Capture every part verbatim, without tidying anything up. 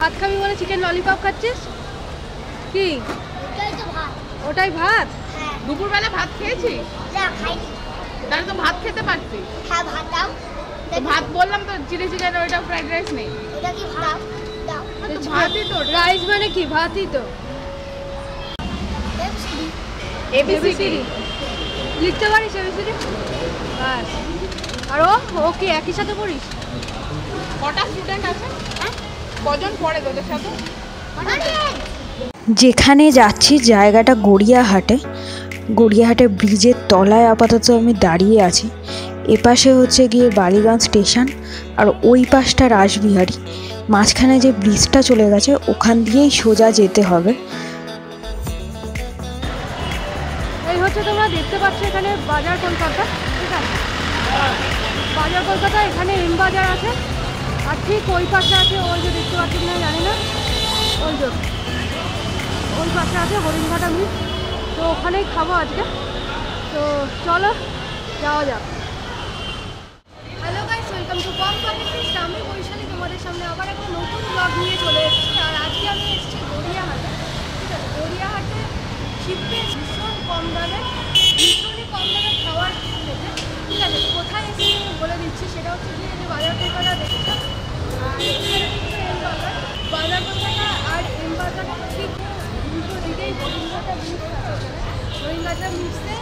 ভাত খাবি বলে চিকেন ললিপপ খাচ্ছিস কি? ওটাই তো ভাত। ওটাই ভাত? হ্যাঁ। দুপুরবেলা ভাত খেয়েছিস? না খাইনি। তাহলে তো ভাত খেতে পারতি। হ্যাঁ ভাত দাও। তো ভাত বললাম তো চিলি চিকেন ওইটা ফ্রাইড রাইস নেই। ওটা কি ভাত? দাও। তো ভাতই তো, রাইস মানে কি? ভাতই তো। এবিসিডি। এবিসিডি লিখতে পারিস এবিসিডি? বাস। আর ও ও কি একই সাথে পড়িস? কটা স্টুডেন্ট আছে? হ্যাঁ কজন পড়ে তোদের সাথে? যেখানে যাচ্ছি জায়গাটা গড়িয়াহাটে। গড়িয়াহাটে ব্রিজের তলায় আপাতত আমি দাঁড়িয়ে আছি। এপাশে হচ্ছে গিয়ে বালিগঞ্জ স্টেশন আর ওই পাশটা রাসবিহারী। মাঝখানে যে ব্রিজটা চলে গেছে ওখান দিয়েই সোজা যেতে হবে। এই হচ্ছে তোমরা দেখতে পাচ্ছ এখানে বাজার কলকাতা, ঠিক আছে? বাজার কলকাতা, এখানে এম বাজার আছে আর ঠিক ওই পাশে আছে ওই যে দেখতে পাচ্ছি না জানি না, ওই যে ওই পাশে আছে হরিণঘাটা ব্রিজ। তো ওখানেই খাবো আজকে। তো চলো যাওয়া যাক। Hello guys, welcome to Bong Politics. আমি বৈশালী তোমাদের সামনে আবার একটা নতুন ব্লগ নিয়ে চলে এসেছি। আর আজকে আমি এসেছি গড়িয়াহাটে, ঠিক আছে? গড়িয়াহাটে শিবকে ভীষণ কম দামে, ভীষণই কম দামে খাওয়ার খেতে, ঠিক আছে? কোথায় এসে বলে দিচ্ছি, সেটা হচ্ছে গিয়ে যে বাজার কলকাতা দেখেছ। আর এখানে কিন্তু এম বাজার, বাজার কলকাতা আর এম বাজারের ঠিক দুটো দিকেই হরিণঘাটা ব্রিজ আছে। হরিণঘাটা ব্রিজে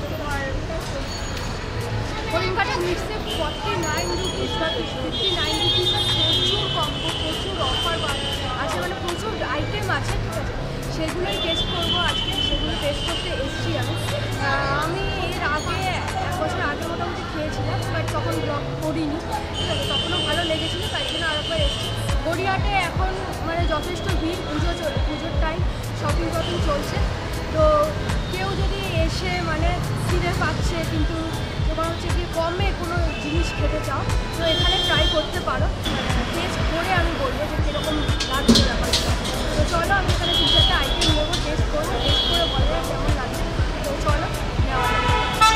হরিণঘাটা ব্রিজে ফর্টি নাইন রুপিস বা ফিফটি নাইন রুপিসে প্রচুর কম্বো, প্রচুর অফার আছে, মানে প্রচুর আইটেম আছে, ঠিক আছে? সেগুলোই টেস্ট করবো আজকে। সেগুলো টেস্ট করতে এসেছি আমি। আমি এর আগে এক বছর আগে মোটামুটি খেয়েছিলাম, বাট তখন ব্লগ করিনি, ঠিক আছে? তখনও ভালো লেগেছিলো, তাই জন্য আরেকবার এসেছি। গড়িয়াহাটে এখন মানে যথেষ্ট ভিড়, পুজো চলে, পুজোর টাইম, শপিং টপিং চলছে। তো কেউ যদি এসে মানে খিদে পাচ্ছে কিন্তু তোমার হচ্ছে কি কমে কোনো জিনিস খেতে চাও, তো এখানে ট্রাই করতে পারো। টেস্ট করে আমি বলবো যে কীরকম লাগছে ব্যাপারটা। তো চলো আমি এখানে তিন চারটা আইটেম নেবো, টেস্ট করবো, টেস্ট করে বলো কেমন লাগছে। তো চলো নেওয়া যাবে।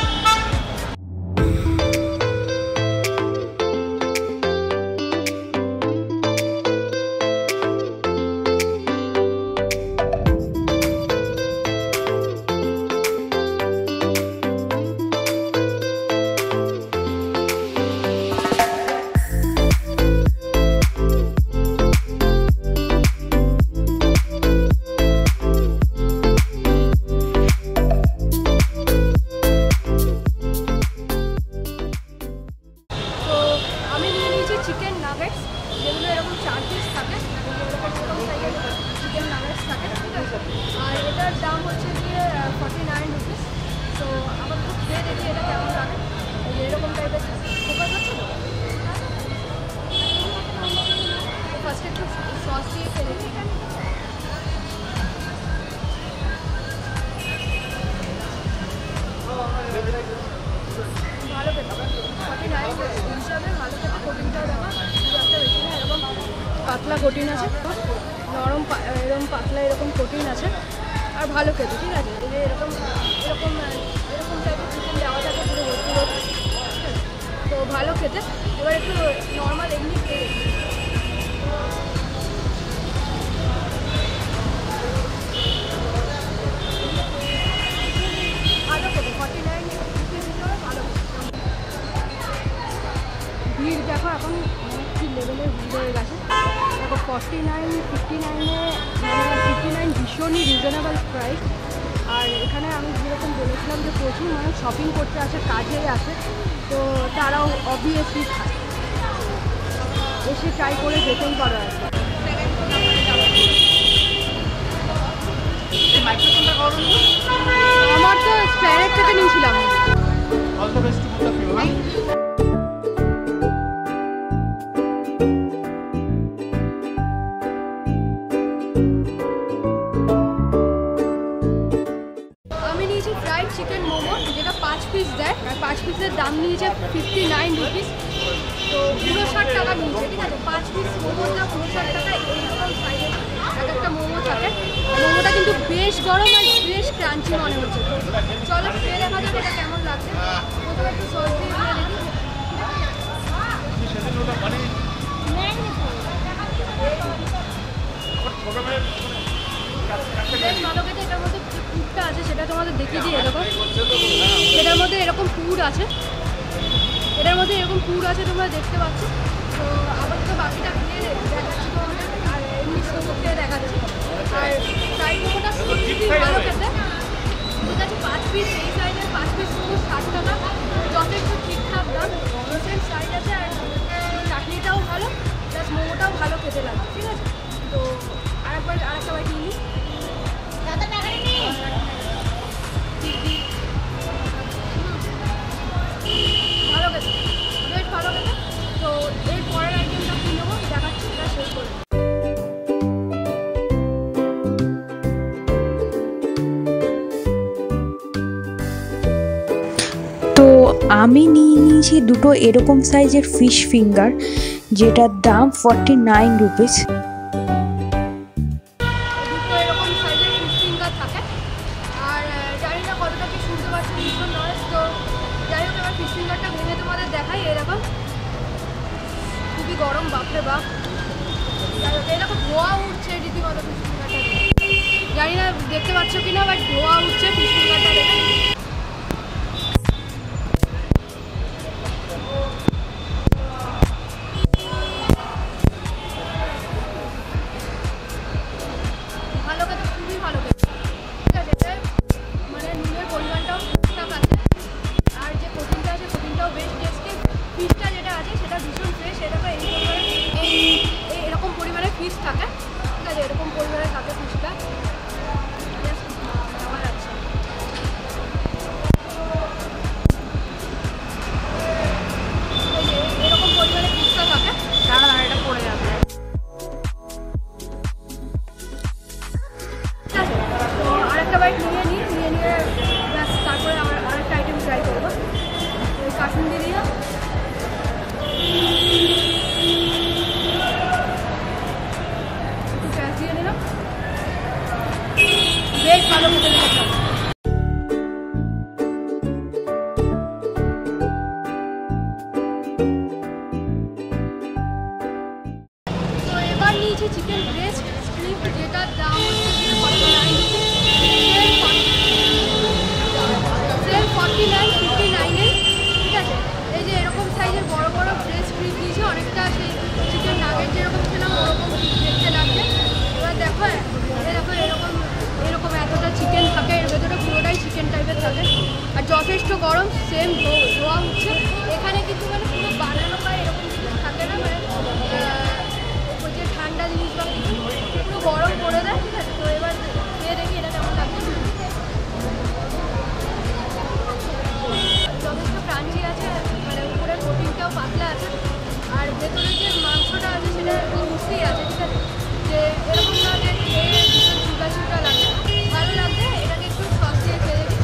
চিকেন নাগেটস, যেগুলো এরকম চার পিস থাকে, এরকম এরকম সাইজের চিকেন নাগেটস থাকে, ঠিক আছে? আর এটার দাম হচ্ছে গিয়ে ফর্টি নাইন রুপিস। তো আমার খুব খেয়ে দেখি এটা কেমন লাগে। এরকম টাইপের ফোকাস হচ্ছে তো। ফার্স্টে একটু সস দিয়ে খেয়ে দেখি। ভালো খেতে, ফর্টি নাইন হিসাবে ভালো খেতে। প্রোটিনটাও দেখা একটা বেশি না, এরকম পাতলা প্রোটিন আছে, নরম এরকম পাতলা এরকম প্রোটিন আছে আর ভালো খেতে, ঠিক আছে? এই যে এরকম এরকম এরকম টাইপের চিকেন দেওয়া থাকে পুরো ভর্তি ভর্তি, ঠিক আছে? তো ভালো খেতে। এবার একটু নর্মাল এমনি খেয়ে ভালো খেতে, ফর্টি নাইন রুপিস হিসাবে ভালো। ভিড় দেখো এখন কি লেভেলের ভিড় হয়ে গেছে। দেখো ফর্টি নাইন ফিফটি নাইনে মানে ফিফটি নাইন ভীষণই রিজনেবল প্রাইস। আর এখানে আমি যেরকম বলেছিলাম যে প্রচুর মানুষ শপিং করতে আসে, কাজেই আসে, তো তারাও অবভিয়াসলি খায়, এসে ট্রাই করে যেতেই পারো আর কি। আমার তো স্প্যারেট থেকে নিয়েছিলাম। All the best to both of you, huh? আমি নিয়েছি ফ্রাইড চিকেন মোমো, যেটা পাঁচ পিস দেয়, আর পাঁচ পিসের দাম নিয়েছে ফিফটি নাইন রুপিস। তো পুরো ষাট টাকা নিয়েছে, ঠিক আছে? পাঁচ পিস মোমোর দাম পুরো ষাট টাকা। এইরকম সাইজের এক একটা মোমো থাকে। মোমোটা কিন্তু বেশ গরম আর বেশ ক্রাঞ্চি মনে হচ্ছে। চলো খেয়ে দেখা যাবে এটা কেমন লাগছে। প্রথমে একটু সস দিয়ে দিয়ে দেখি। দেখিয়ে দিই। এরকম এটার মধ্যে এরকম পুর আছে, এটার মধ্যে এরকম পুর আছে তোমরা দেখতে পাচ্ছ। তো আবার তো বাকিটা খেয়ে দেখাচ্ছি তোমাদের, আর এমনি শুধু খেয়ে দেখাচ্ছি। আর ফ্রাইড মোমোটা খুবই ভালো খেতে, ঠিক আছে। পাঁচ পিস এই সাইজের পাঁচ পিস শুধু ষাট টাকা, যথেষ্ট ঠিকঠাক দাম, ডিসেন্ট সাইজ আছে। আর চাটনিটাও ভালো, প্লাস মোমোটাও ভালো খেতে লাগে, ঠিক আছে। তো আরেকবার আরেকটা বাইট নিই। দাদা টাকা নেই। ভালো খেতে, বেশ ভালো খেতে। তো এর পরের আইটেমটা কী নেবো দেখাচ্ছি, এটা শেষ করে। তো আমি নিয়ে নিয়েছি দুটো এরকম সাইজের ফিশ ফিঙ্গার, যেটার দাম ফর্টি নাইন রুপিস। দুটো এরকম সাইজের ফিশ ফিঙ্গার থাকে, আর জানি না কতটা কি শুনতে পাচ্ছি, ভীষণ নয়েজ। তো যাই হোক, এবার ফিশ ফিঙ্গারটা ভেঙে তোমাদের দেখাই। এরকম খুবই গরম, বাপরে বাপ। যাই হোক, এরকম ধোয়া উঠছে রীতিমতো ফিশ ফিঙ্গারটা দেখে। জানি না দেখতে পাচ্ছ কি না, বাট ধোয়া উঠছে ফিশ ফিঙ্গারটা দেখে। ভালো খেতে, খুবই ভালো খেতে, ঠিক আছে। এটার মানে নুনের পরিমাণটাও ঠিকঠাক আছে, আর যে প্রোটিনটা আছে প্রোটিনটাও বেশ টেস্টি। ফিশটা যেটা আছে সেটা ভীষণ ফ্রেশ। এটাকে এই পরিমাণে এই এই এরকম পরিমাণে ফিশ থাকে, ঠিক আছে। এরকম পরিমাণে থাকে ফিশটা, জাস্ট আমার আছে। এই যে এরকম পরিমাণে ফিশটা থাকে, দাঁড়া দাঁড়া এটা পড়ে যাবে। তো আরেকটা বাইট নিয়ে নিই, নিয়ে নিয়ে ব্যাস তারপরে আমার আরেকটা আইটেম ট্রাই করবো। ওই কাসুন্দি দিয়ে একটু গ্যাস দিয়ে নিলাম, বেশ ভালো খেতে লেগেছে। তো এবার নিয়েছি চিকেন ব্রেস্ট স্ট্রিপ, যেটার দাম হচ্ছে forty nine sale forty nine fifty নাইনে, ঠিক আছে। এই যে এরকম সাইজের বড় বড় ব্রেস্ট স্ট্রিপ দিয়েছে, অনেকটা সেই চিকেন নাগেট যেরকম ছিলাম ওরকম দেখতে লাগছে। এবার দেখো, এই দেখো এরকম এরকম এতটা চিকেন থাকে, এর ভেতরে পুরোটাই চিকেন টাইপের থাকে, আর যথেষ্ট গরম, সেম ধোয়া হচ্ছে। এখানে কিন্তু মানে পুরো বানানো বা এরকম কিছু থাকে না, মানে ওই যে ঠান্ডা জিনিস বা কিছু পুরো গরম করে দেয়, ঠিক আছে। তো এবার খেয়ে দেখি এটা কেমন লাগছে। যথেষ্ট ক্রাঞ্চি আছে, মানে উপরে প্রোটিনটাও পাতলা আছে, আর ভেতরে যে মাংসটা আছে সেটা মিষ্টি আছে, ঠিক আছে। যে এরকম না যে খেয়ে ভীষণ চুটা চুটা লাগে, ভালো লাগছে। এটাকে একটু সস দিয়ে খেয়ে দেখি।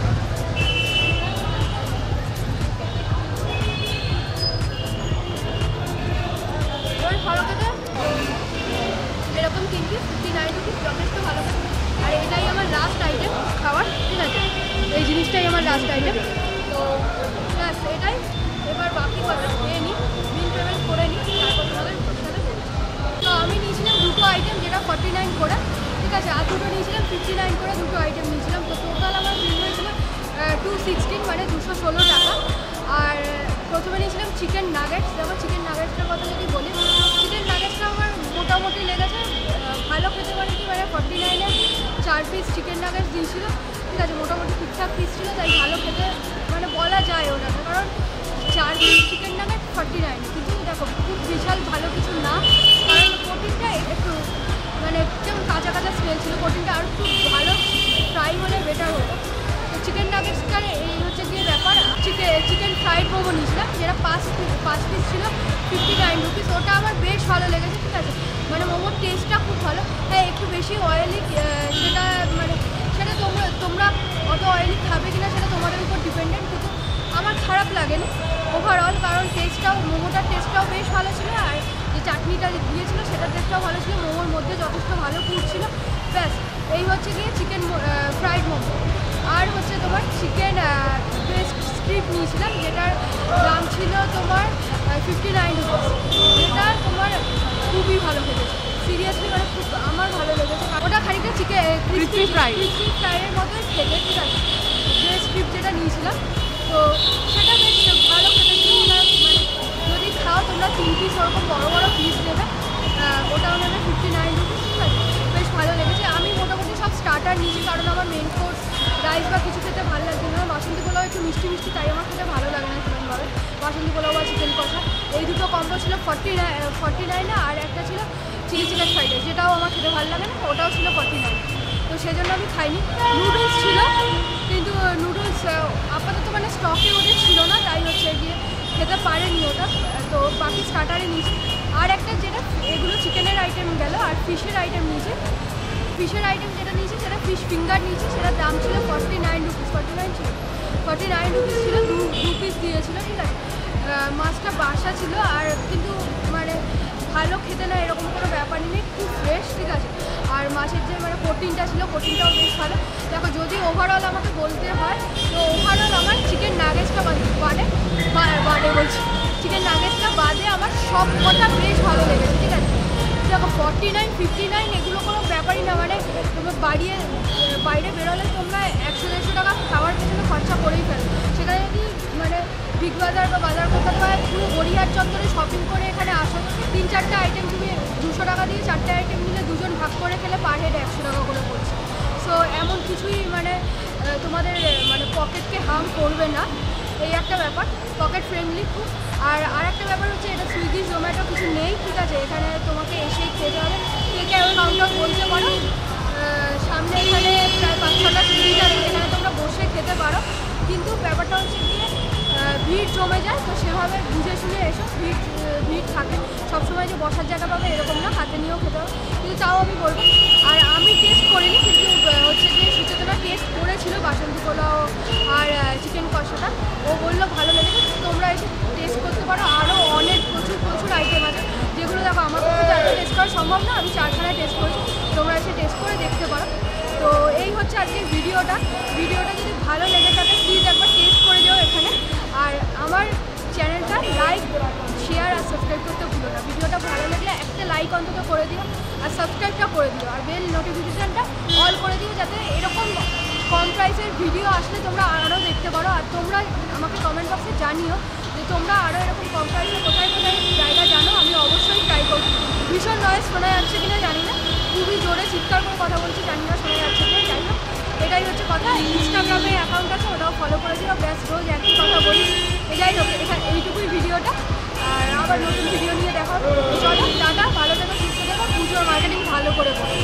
এবার ভালো খেতে, এরকম তিন পিস ফিফটি নাইন রুপিস, যথেষ্ট ভালো খেতে। আর এটাই আমার লাস্ট আইটেম খাওয়ার, ঠিক আছে। এই জিনিসটাই আমার লাস্ট আইটেম। তো ব্যাস এটাই, এবার বাকি কথা খেয়ে নিই, বিল পেমেন্ট করে নিই, তারপর তোমাদের সাথে বলছি। তো আমি নিয়েছিলাম দুটো আইটেম, যেটা ফর্টি নাইন করে, ঠিক আছে। আর দুটো নিয়েছিলাম ফিফটি নাইন করে, দুটো আইটেম নিয়েছিলাম। তো টোটাল আমার বিল হয়েছিল টু সিক্সটিন, মানে দুশো ষোলো টাকা। আর প্রথমে নিয়েছিলাম চিকেন নাগেটস। যেমন চিকেন নাগেটসটার কথা যদি বলি, চিকেন নাগেটসটা আমার মোটামুটি লেগেছে ভালো খেতে, পারে কি মানে ফর্টি নাইনে চার পিস চিকেন নাগেটস দিয়েছিল, ঠিক আছে। মোটামুটি ঠিকঠাক পিস ছিল, তাই ভালো খেতে মানে বলা যায় ওটাকে। কারণ চার piece chicken nugget forty nine, কিন্তু দেখো খুব বিশাল ভালো কিছু না, কারণ প্রোটিনটা একটু মানে যেমন কাঁচা কাঁচা স্মেল ছিল। প্রোটিনটা আর একটু ভালো ফ্রাই হলে বেটার হতো। তো চিকেন নাগেটসটার এই হচ্ছে গিয়ে ব্যাপার। চিকেন চিকেন ফ্রাইড মোমো নিয়েছিলাম, যেটা পাঁচ পিস পাঁচ পিস ছিল, ফিফটি নাইন রুপিস। ওটা আমার বেশ ভালো লেগেছে, ঠিক আছে। মানে মোমোর টেস্টটা খুব ভালো। হ্যাঁ, একটু বেশি অয়েলি, সেটা মানে সেটা তোমরা তোমরা অত অয়েলি খাবে কিনা সেটা তোমাদের উপর ডিপেন্ডেন্ট, কিন্তু আমার খারাপ লাগেনি ওভারঅল। কারণ টেস্টটাও, মোমোটার টেস্টটাও বেশ ভালো ছিল, আর যে চাটনিটা দিয়েছিল সেটার টেস্টটাও ভালো ছিল। মোমোর মধ্যে যথেষ্ট ভালো ফুড ছিল। ব্যাস এই হচ্ছে গিয়ে চিকেন ফ্রাইড মোমো। আর হচ্ছে তোমার চিকেন ব্রেস্ট স্ট্রিপ নিয়েছিলাম, যেটার দাম ছিল তোমার ফিফটি নাইন রুপিস। যেটা তোমার খুবই ভালো খেতেছে, সিরিয়াসলি মানে খুব আমার ভালো লেগেছে। ওটা খানিকটা চিকেন ক্রিসপি ফ্রাই ক্রিসপি ফ্রাইয়ের মতোই খেতে, ঠিক আছে। সেটা নিয়েছিলাম। তো সেটা বেশ ভালো খেতে ছিল। ওরা মানে যদি খাও তোমরা তিন পিস ওরকম বড়ো বড়ো পিস নেবে, ওটাও নেবে ফিফটি নাইন রুপিস, ঠিক আছে। বেশ ভালো লেগেছে। আমি মোটামুটি সব স্টার্টার নিয়েছি, কারণ আমার মেন কোর্স রাইস বা কিছু খেতে ভালো লাগছে না। বাসন্তী পোলাও একটু মিষ্টি মিষ্টি, তাই আমার খেতে ভালো লাগে না সেরকমভাবে। বাসন্তী পোলাও বা চিকেন কষা এই দুটো কম্বো ছিল ফর্টি নাইন ফর্টি নাইনে আর একটা ছিল চিলি চিকেন ফ্রাইড রাইস, যেটাও আমার খেতে ভালো লাগে না, ওটাও ছিল ফর্টি নাইন। তো সেই জন্য আমি খাইনি। নুডলস ছিল, কিন্তু নুডলস আপাতত মানে স্টকে ওদের ছিল না, তাই হচ্ছে গিয়ে খেতে পারেনি ওটা। তো বাকি স্টার্টারে নিয়েছি। আর একটা যেটা এগুলো চিকেনের আইটেম গেল, আর ফিশের আইটেম নিয়েছে। ফিশের আইটেম যেটা নিয়েছি সেটা ফিশ ফিঙ্গার নিয়েছি, সেটার দাম ছিল forty nine rupees forty nine ছিল ফর্টি নাইন রুপিস ছিল, দু দু পিস দিয়েছিল, ঠিক আছে। মাছটা বাসা ছিল, আর কিন্তু মানে ভালো খেতে না এরকম কোনো ব্যাপারই নেই, খুব ফ্রেশ, ঠিক আছে। আর মাছের যে মানে প্রোটিনটা ছিল, প্রোটিনটাও বেশ ভালো। দেখো যদি ওভারঅল আমাকে বলতে হয়, তো ওভারঅল আমার চিকেন নাগেটসটা বাদে বাদে বলছি চিকেন নাগেটসটা বাদে আমার সব কটা বেশ ভালো লেগেছে, ঠিক আছে। দেখো ফর্টি নাইন ফিফটি নাইন এগুলো কোনো ব্যাপারই না, মানে তোমরা বাড়িয়ে বাইরে বেরোলে তোমরা একশো দেড়শো টাকা খাওয়ার পেছনে খরচা করেই ফেলো। সেখানে যদি মানে বিগ বাজার বা বাজার কলকাতায় পুরো গড়িয়ার চত্বরে শপিং করে এখানে আসো, তিন চারটে আইটেম তুমি দুশো টাকা দিয়ে চারটে আইটেম নিলে দুজন ভাগ করে খেলে পার হেড একশো টাকা করে পড়ছে। সো এমন কিছুই মানে তোমাদের মানে পকেটকে হার্ম করবে না, এই একটা ব্যাপার। পকেট ফ্রেন্ডলি খুব। আর আর একটা ব্যাপার হচ্ছে এটা সুইগি জোম্যাটো কিছু নেই, ঠিক আছে। এখানে তোমাকে এসেই খেতে হবে। টেক অ্যাওয়ে কাউন্টার বলতে পারো, সামনে এখানে প্রায় পাঁচ ছটা সিট আছে, এখানে তোমরা বসে খেতে পারো। কিন্তু ব্যাপারটা হচ্ছে গিয়ে ভিড় জমে যায়, তো সেভাবে বুঝে শুনে এসো। ভিড় ভিড় থাকে সবসময়, যে বসার জায়গা পাবে এরকম না, হাতে নিয়েও খেতে হবে। কিন্তু তাও আমি বলবো, আর আমি টেস্ট করিনি, কিন্তু হচ্ছে যে সুচেতনা টেস্ট করেছিল বাসন্তী পোলাও আর চিকেন কষাটা, ও বললো ভালো লেগেছে। তোমরা এসে টেস্ট করতে পারো। আরও অনেক প্রচুর প্রচুর আইটেম আছে, যেগুলো দেখো আমার পক্ষে চারটে টেস্ট করা সম্ভব না, আমি চারখানায় টেস্ট করেছি। তোমরা এসে টেস্ট করে দেখতে পারো। তো এই হচ্ছে আজকের ভিডিওটা। ভিডিওটা যদি ভালো লেগে থাকে প্লিজ একবার টেস্ট করে যাও এখানে। আর আমার চ্যানেলটা লাইক শেয়ার আর সাবস্ক্রাইব করতে ভুলো না। ভিডিওটা ভালো লাগলে একটা লাইক অন্তত করে দিও, আর সাবস্ক্রাইবটা করে দিও, আর বেল নোটিফিকেশানটা অল করে দিও, যাতে এরকম কম প্রাইসের ভিডিও আসলে তোমরা আরও দেখতে পারো। আর তোমরা আমাকে কমেন্ট বক্সে জানিও যে তোমরা আরও এরকম কম প্রাইসে কোথায় কোথায় জায়গা জানো, আমি অবশ্যই ট্রাই করব। ভীষণ নয়েজ শোনা যাচ্ছে কিনা জানি না, খুবই জোরে চিৎকার করে কথা বলছি, জানি না শোনা যাচ্ছে কিনা। যাই হোক, এটাই হচ্ছে কথা। ইনস্টাগ্রামে অ্যাকাউন্ট আছে, ওটাও ফলো করে দিও। ব্যাস রোজ একই কথা বলি। যাই হোক, এখানে এইটুকুই ভিডিওটা, আর আবার নতুন ভিডিও নিয়ে দেখো। চলো টাটা, ভালো থেকো, সুস্থ থেকো, পুজোর মার্কেটিং ভালো করে করো।